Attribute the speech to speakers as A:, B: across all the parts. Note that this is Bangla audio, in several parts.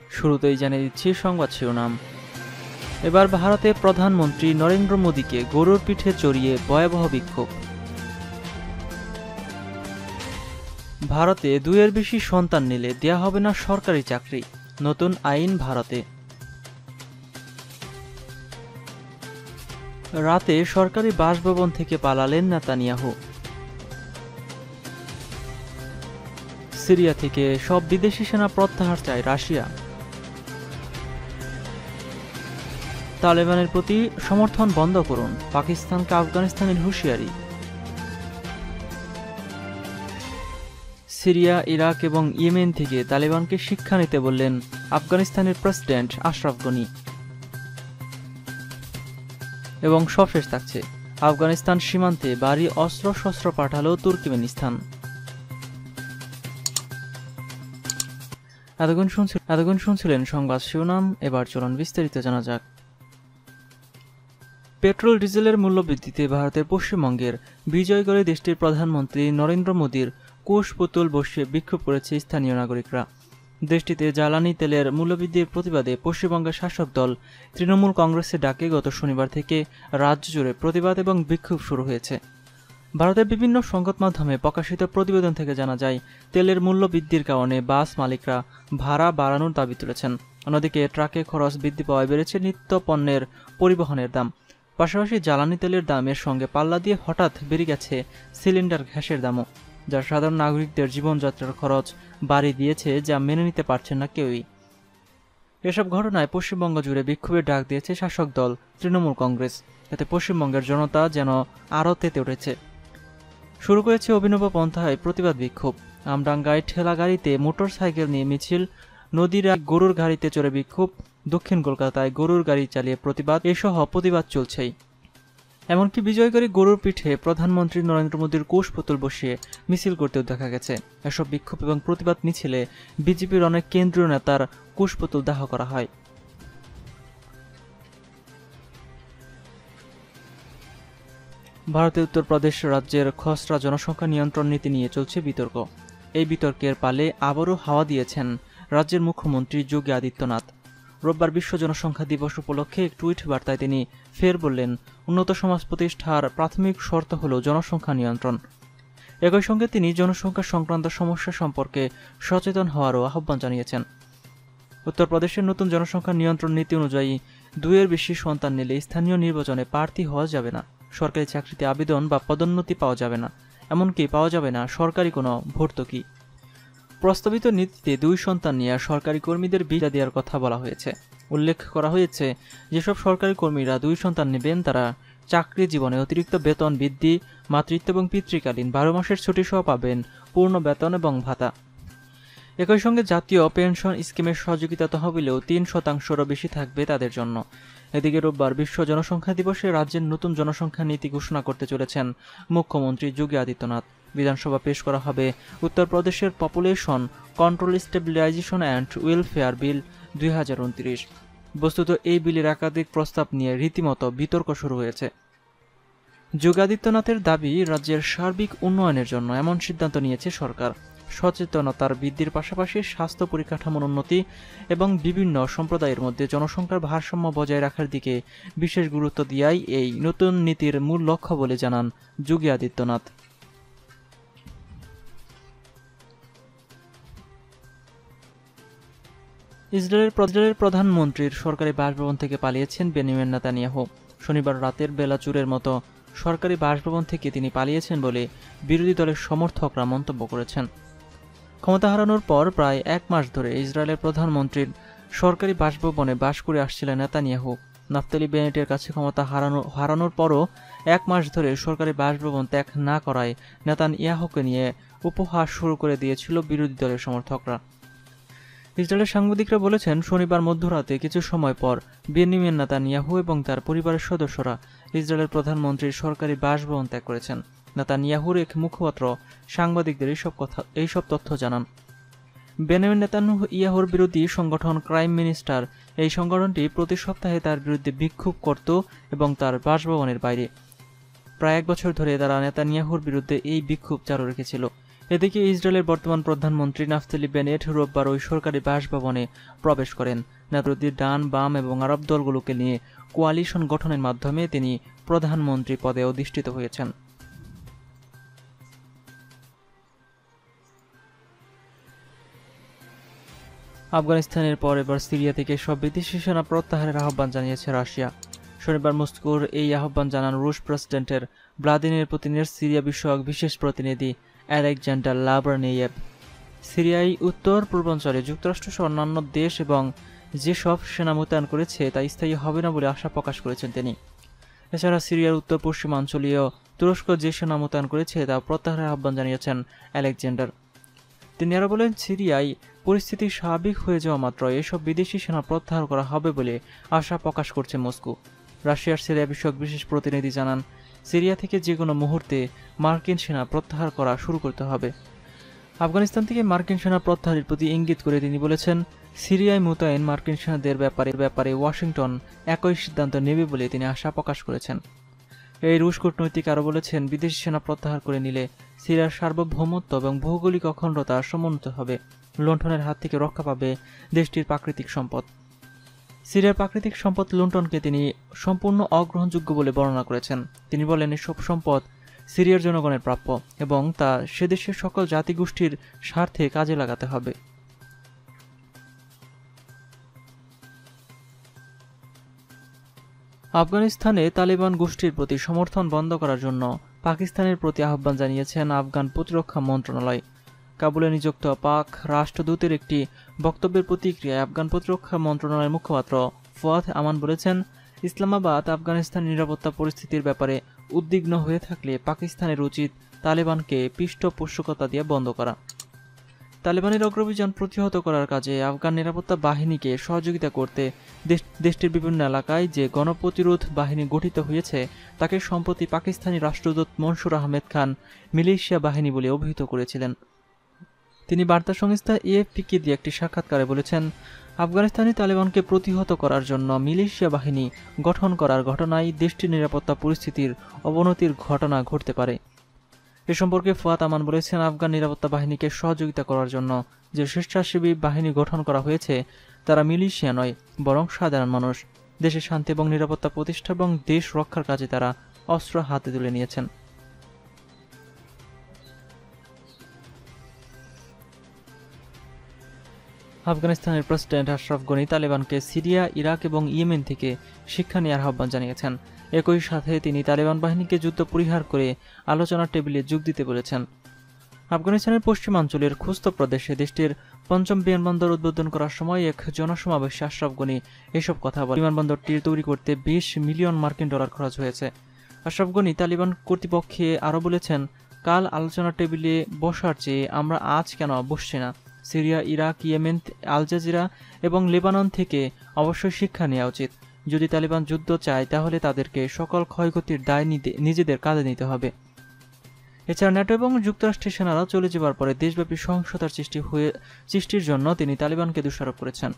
A: শুরুতেই জানিয়ে দিচ্ছি সংবাদ শিরোনাম। এবার ভারতে প্রধানমন্ত্রী নরেন্দ্র মোদীকে গরুর পিঠে চড়িয়ে ভয়াবহ বিক্ষোভ। ভারতে 2-এর বেশি সন্তান নিলে দেয়া হবে না সরকারি চাকরি, নতুন আইন ভারতে। রাতে সরকারি বাসভবন থেকে পালালেন নেতানিয়াহু। সিরিয়া থেকে সব বিদেশি সেনা প্রত্যাহার চায় রাশিয়া। তালেবানের প্রতি সমর্থন বন্ধ করুন, পাকিস্তানকে আফগানিস্তানের হুঁশিয়ারি। সিরিয়া, ইরাক এবং ইয়েমেন থেকে তালেবানকে শিক্ষা নিতে বললেন আফগানিস্তানের প্রেসিডেন্ট আশরাফ গনি। এবং সবশেষ থাকছে, আফগানিস্তান সীমান্তে ভারী অস্ত্রশস্ত্র পাঠালো তুর্কমেনিস্তান। এতক্ষণ শুনছিলেন সংবাদ শিরোনাম। এবার চলুন বিস্তারিত জানা যাক। পেট্রোল ডিজেলের মূল্যবৃদ্ধিতে ভারতের পশ্চিমবঙ্গের বিজয়গড়ে দেশটির প্রধানমন্ত্রী নরেন্দ্র মোদীর কুশপুতুল বসিয়ে বিক্ষোভ করেছে স্থানীয় নাগরিকরা। দেশটিতে জ্বালানি তেলের মূল্যবৃদ্ধির প্রতিবাদে পশ্চিমবঙ্গের শাসক দল তৃণমূল কংগ্রেসের ডাকে গত শনিবার থেকে রাজ্য জুড়ে প্রতিবাদ এবং বিক্ষোভ শুরু হয়েছে। ভারতের বিভিন্ন সংবাদ মাধ্যমে প্রকাশিত প্রতিবেদন থেকে জানা যায়, তেলের মূল্য বৃদ্ধির কারণে বাস মালিকরা ভাড়া বাড়ানোর দাবি তুলেছেন। অন্যদিকে ট্রাকে খরচ বৃদ্ধি পাওয়ায় বেড়েছে নিত্য পণ্যের পরিবহনের দাম। পাশাপাশি জ্বালানি তেলের দামের সঙ্গে পাল্লা দিয়ে হঠাৎ বেড়ে গেছে সিলিন্ডার গ্যাসের দামও, যা সাধারণ নাগরিকদের জীবনযাত্রার খরচ বাড়িয়ে দিয়েছে, যা মেনে নিতে পারছেন না কেউই। এসব ঘটনায় পশ্চিমবঙ্গ জুড়ে বিক্ষোভের ডাক দিয়েছে শাসক দল তৃণমূল কংগ্রেস। এতে পশ্চিমবঙ্গের জনতা যেন আরও তেতে উঠেছে। শুরু করেছে অভিনব পন্থায় প্রতিবাদ বিক্ষোভ। আমডাঙ্গায় ঠেলা গাড়িতে মোটর সাইকেল নিয়ে মিছিল, নদীরা গরুর গাড়িতে চড়ে বিক্ষোভ, দক্ষিণ কলকাতায় গরুর গাড়ি চালিয়ে প্রতিবাদ, এসহ প্রতিবাদ চলছেই। এমনকি বিজয়গড়ে গরুর পিঠে প্রধানমন্ত্রী নরেন্দ্র মোদীর কুশপুতুল বসিয়ে মিছিল করতেও দেখা গেছে। এসব বিক্ষোভ এবং প্রতিবাদ মিছিলে বিজেপির অনেক কেন্দ্রীয় নেতার কুশপুতুল দাহ করা হয়। ভারতের উত্তরপ্রদেশ রাজ্যের খসড়া জনসংখ্যা নিয়ন্ত্রণ নীতি নিয়ে চলছে বিতর্ক। এই বিতর্কের পালে আবারও হাওয়া দিয়েছেন রাজ্যের মুখ্যমন্ত্রী যোগী আদিত্যনাথ। রোববার বিশ্ব জনসংখ্যা দিবস উপলক্ষে এক টুইট বার্তায় তিনি ফের বললেন, উন্নত সমাজ প্রতিষ্ঠার প্রাথমিক শর্ত হল জনসংখ্যা নিয়ন্ত্রণ। একই সঙ্গে তিনি জনসংখ্যা সংক্রান্ত সমস্যা সম্পর্কে সচেতন হওয়ারও আহ্বান জানিয়েছেন। উত্তরপ্রদেশের নতুন জনসংখ্যা নিয়ন্ত্রণ নীতি অনুযায়ী 2-এর বেশি সন্তান নিলে স্থানীয় নির্বাচনে প্রার্থী হওয়া যাবে না, সরকারি চাকরিতে আবেদন বা পদোন্নতি পাওয়া যাবে না, এমনকি পাওয়া যাবে না সরকারি কোনো ভর্তুকি। প্রস্তাবিত নীতিতে 2 সন্তান নিয়ে সরকারি কর্মীদের ভিসা দেওয়ার কথা বলা হয়েছে। উল্লেখ করা হয়েছে, যেসব সরকারি কর্মীরা 2 সন্তান নেবেন তারা চাকরি জীবনে অতিরিক্ত বেতন বৃদ্ধি, মাতৃত্ব এবং পিতৃকালীন 12 মাসের ছুটি সহ পাবেন পূর্ণ বেতন এবং ভাতা। একই সঙ্গে জাতীয় পেনশন স্কিমের সহযোগিতা তহবিলেও 3%-রও বেশি থাকবে তাদের জন্য। এদিকে রোববার বিশ্ব জনসংখ্যা দিবসে রাজ্যের নতুন জনসংখ্যা নীতি ঘোষণা করতে চলেছেন মুখ্যমন্ত্রী যোগী আদিত্যনাথ। বিধানসভা পেশ করা হবে উত্তরপ্রদেশের population control stabilization and welfare bill 2029। বস্তুত এই বিলের একাধিক প্রস্তাব নিয়ে রীতিমতো বিতর্ক শুরু হয়েছে। যোগী আদিত্যনাথের দাবি, রাজ্যের সার্বিক উন্নয়নের জন্য এমন সিদ্ধান্ত নিয়েছে সরকার। সচেতনতার বৃদ্ধির পাশাপাশি স্বাস্থ্য পরিকাঠামোর উন্নতি এবং বিভিন্ন সম্প্রদায়ের মধ্যে জনসংখ্যার ভারসাম্য বজায় রাখার দিকে বিশেষ গুরুত্ব দেওয়াই এই নতুন নীতির মূল লক্ষ্য বলে জানান যোগী আদিত্যনাথ। ইসরায়েলের প্রধানমন্ত্রীর সরকারি বাসভবন থেকে পালিয়েছেন বেনিয়ামিন নেতানিয়াহু। শনিবার রাতের বেলা চুরের মতো সরকারি বাসভবন থেকে তিনি পালিয়েছেন বলে বিরোধী দলের সমর্থকরা মন্তব্য করেছেন। ক্ষমতা হারানোর পর প্রায় 1 মাস ধরে ইসরায়েলের প্রধানমন্ত্রীর সরকারি বাসভবনে বাস করে আসছিলেন নেতানিয়াহু। নাফতালি বেনেটের কাছে ক্ষমতা হারানোর পরও 1 মাস ধরে সরকারি বাসভবন ত্যাগ না করায় নেতানিয়াহুকে নিয়ে উপহাস শুরু করে দিয়েছিল বিরোধী দলের সমর্থকরা। ইসরায়েলের সাংবাদিকরা বলেছেন, শনিবার মধ্যরাতে কিছু সময় পর বেনিয়ামিন নেতানিয়াহু এবং তার পরিবারের সদস্যরা ইসরায়েলের প্রধানমন্ত্রীর সরকারি বাসভবন ত্যাগ করেছেন। নেতানিয়াহুর এক মুখপাত্র সাংবাদিকদের এইসব তথ্য জানান। বেনিয়ামিন নেতানিয়াহুর বিরোধী সংগঠন ক্রাইম মিনিস্টার, এই সংগঠনটি প্রতি সপ্তাহে তার বিরুদ্ধে বিক্ষোভ করত এবং তার বাসভবনের বাইরে। প্রায় 1 বছর ধরে তারা নেতানিয়াহুর বিরুদ্ধে এই বিক্ষোভ চালু রেখেছিল। এদিকে ইসরায়েলের বর্তমান প্রধানমন্ত্রী নাফতালি বেনেট রোববার ওই সরকারি বাসভবনে প্রবেশ করেন। নেতৃত্বের ডান, বাম এবং আরব দলগুলোকে নিয়ে কোয়ালিশন গঠনের মাধ্যমে তিনি প্রধানমন্ত্রী পদে অধিষ্ঠিত হয়েছেন। আফগানিস্তানের পর এবার সিরিয়া থেকে সব বিদেশি সেনা প্রত্যাহারের আহ্বান জানিয়েছে রাশিয়া। শনিবার মস্কোর এই আহ্বান জানান রুশ প্রেসিডেন্টের ভ্লাদিমির পুতিনের সিরিয়া বিষয়ক বিশেষ প্রতিনিধি আলেকজান্ডার লাব্রানিয়েভ। সিরিয়ায় উত্তর পূর্বাঞ্চলে যুক্তরাষ্ট্রসহ অন্যান্য দেশ এবং যেসব সেনা মোতায়েন করেছে তা স্থায়ী হবে না বলে আশা প্রকাশ করেছেন তিনি। এছাড়া সিরিয়ার উত্তর পশ্চিমাঞ্চলীয় তুরস্ক যে সেনা মোতায়েন করেছে তা প্রত্যাহারের আহ্বান জানিয়েছেন আলেকজান্ডার। তিনি আরও বলেন, সিরিয়ায় পরিস্থিতি স্বাভাবিক হয়ে যাওয়া মাত্র এসব বিদেশি সেনা প্রত্যাহার করা হবে বলে আশা প্রকাশ করছে মস্কো। রাশিয়ার সিরিয়া বিষয়ক বিশেষ প্রতিনিধি জানান, সিরিয়া থেকে যে কোনো মুহূর্তে মার্কিন সেনা প্রত্যাহার করা শুরু করতে হবে। আফগানিস্তান থেকে মার্কিন সেনা প্রত্যাহারের প্রতি ইঙ্গিত করে তিনি বলেছেন, সিরিয়ায় মোতায়েন মার্কিন সেনাদের ব্যাপারে ওয়াশিংটন একই সিদ্ধান্ত নেবে বলে তিনি আশা প্রকাশ করেছেন। এই রুশ কূটনৈতিক আরও বলেছেন, বিদেশি সেনা প্রত্যাহার করে নিলে সিরিয়ার সার্বভৌমত্ব এবং ভৌগোলিক অখণ্ডতা সমুন্নত হবে। লুণ্ঠনের হাত থেকে রক্ষা পাবে দেশটির প্রাকৃতিক সম্পদ। সিরিয়ার প্রাকৃতিক সম্পদ লুণ্ঠনকে তিনি সম্পূর্ণ অগ্রহণযোগ্য বলে বর্ণনা করেছেন। তিনি বলেন, এসব সম্পদ সিরিয়ার জনগণের প্রাপ্য এবং তা সেদেশের সকল জাতিগোষ্ঠীর স্বার্থে কাজে লাগাতে হবে। আফগানিস্তানে তালেবান গোষ্ঠীর প্রতি সমর্থন বন্ধ করার জন্য পাকিস্তানের প্রতি আহ্বান জানিয়েছেন আফগান প্রতিরক্ষা মন্ত্রণালয়। কাবুলে নিযুক্ত পাক রাষ্ট্রদূতের একটি বক্তব্যের প্রতিক্রিয়ায় আফগান প্রতিরক্ষা মন্ত্রণালয়ের মুখপাত্র ফুয়াদ আমান বলেছেন, ইসলামাবাদ আফগানিস্তানের নিরাপত্তা পরিস্থিতির ব্যাপারে উদ্বিগ্ন হয়ে থাকলে পাকিস্তানের উচিত তালেবানকে পৃষ্ঠপোষকতা দিয়ে বন্ধ করা। তালেবানের অগ্রভিযান প্রতিহত করার কাজে আফগান নিরাপত্তা বাহিনীকে সহযোগিতা করতে দেশটির বিভিন্ন এলাকায় যে গণপ্রতিরোধ বাহিনী গঠিত হয়েছে তাকে সম্প্রতি পাকিস্তানি রাষ্ট্রদূত মনসুর আহমেদ খান মিলিশিয়া বাহিনী বলে অভিহিত করেছিলেন। তিনি বার্তা সংস্থা এএফপিকে দিয়ে একটি সাক্ষাৎকারে বলেছেন, আফগানিস্তানে তালেবানকে প্রতিহত করার জন্য মিলিশিয়া বাহিনী গঠন করার ঘটনায় দেশটির নিরাপত্তা পরিস্থিতির অবনতির ঘটনা ঘটতে পারে। এ সম্পর্কে ফুয়াদ আমান বলেছেন, আফগান নিরাপত্তা বাহিনীকে সহযোগিতা করার জন্য যে স্বেচ্ছাসেবী বাহিনী গঠন করা হয়েছে তারা মিলিশিয়া নয়, বরং সাধারণ মানুষ। দেশের শান্তি এবং নিরাপত্তা প্রতিষ্ঠা এবং দেশ রক্ষার কাজে তারা অস্ত্র হাতে তুলে নিয়েছেন। আফগানিস্তানের প্রেসিডেন্ট আশরাফ গনি তালেবানকে সিরিয়া, ইরাক এবং ইয়েমেন থেকে শিক্ষা নেওয়ার আহ্বান জানিয়েছেন। একই সাথে তিনি তালেবান বাহিনীকে যুদ্ধ পরিহার করে আলোচনার টেবিলে যোগ দিতে বলেছেন। আফগানিস্তানের পশ্চিমাঞ্চলের খুস্ত প্রদেশে দেশটির ৫ম বিমানবন্দর উদ্বোধন করার সময় এক জনসমাবেশে আশরাফ গনি এসব কথা বলেন। বিমানবন্দরটি তৈরি করতে ২০ মিলিয়ন মার্কিন ডলার খরচ হয়েছে। আশরাফ গনি তালিবান কর্তৃপক্ষে আরও বলেছেন, কাল আলোচনার টেবিলে বসার চেয়ে আমরা আজ কেন বসছি না? Syria, Iraq, Yemen, Al Jazeera এবং লেবানন থেকে অবশ্যই শিক্ষা নেওয়া উচিত। যদি তালিবান যুদ্ধ চায় তাহলে তাদেরকে সকল ক্ষয়ক্ষতির দায় নিজেদের কাঁধে নিতে হবে। এছাড়া ন্যাটো এবং যুক্তরাষ্ট্রের সেনারা চলে যাবার পরে দেশব্যাপী সহিংসতার সৃষ্টির জন্য তিনি তালিবানকে দোষারোপ করেছেন।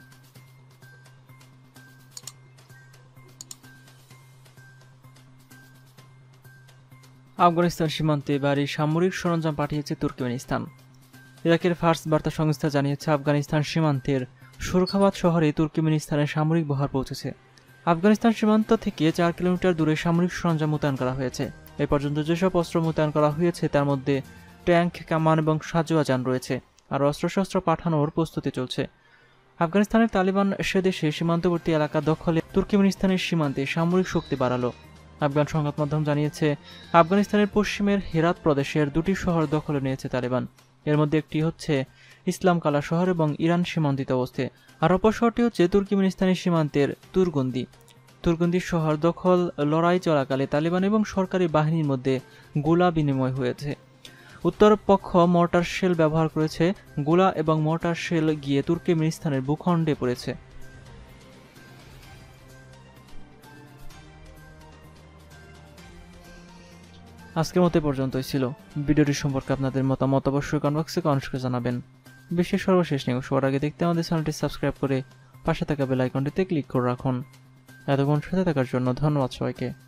A: আফগানিস্তান সীমান্তে ভারী সামরিক সরঞ্জাম পাঠিয়েছে তুর্কমেনিস্তান। ইরাকের ফার্স বার্তা সংস্থা জানিয়েছে, আফগানিস্তান সীমান্তের সুরখাবাদ শহরে তুর্কমেনিস্তানের সামরিক বহর পৌঁছেছে। আফগানিস্তান সীমান্ত থেকে ৪ কিলোমিটার দূরে সামরিক সরঞ্জাম মোতায়েন করা হয়েছে। এ পর্যন্ত যেসব অস্ত্র মোতায়েন করা হয়েছে তার মধ্যে ট্যাঙ্ক, কামান এবং সাজোয়া যান রয়েছে। আর অস্ত্রশস্ত্র পাঠানোর প্রস্তুতি চলছে। আফগানিস্তানের তালিবান সেদেশে সীমান্তবর্তী এলাকা দখলে তুর্কমেনিস্তানের সীমান্তে সামরিক শক্তি বাড়ালো। আফগান সংবাদ মাধ্যম জানিয়েছে, আফগানিস্তানের পশ্চিমের হেরাত প্রদেশের ২টি শহর দখলে নিয়েছে তালিবান। এর মধ্যে একটি হচ্ছে ইসলাম কালা শহর এবং ইরান সীমান্তিত অবস্থায়। আর অপর শহরটি হচ্ছে তুর্কমেনিস্তানের সীমান্তের তুরগুন্দি শহর দখল লড়াই চলাকালে তালিবান এবং সরকারি বাহিনীর মধ্যে গোলা বিনিময় হয়েছে। উত্তর পক্ষ মর্টার শেল ব্যবহার করেছে। গোলা এবং মর্টার শেল গিয়ে তুর্কমেনিস্তানের ভূখণ্ডে পড়েছে। আজকের মতো পর্যন্তই ছিল। ভিডিওটি সম্পর্কে আপনাদের মতামত অবশ্যই কমেন্ট বক্সে কমেন্ট করে জানাবেন। বিশ্বের সর্বশেষ নিউজ সবার আগে দেখতে আমাদের চ্যানেলটি সাবস্ক্রাইব করে পাশে থাকা বেল আইকনটিতে ক্লিক করে রাখুন। এতক্ষণ সাথে থাকার জন্য ধন্যবাদ সবাইকে।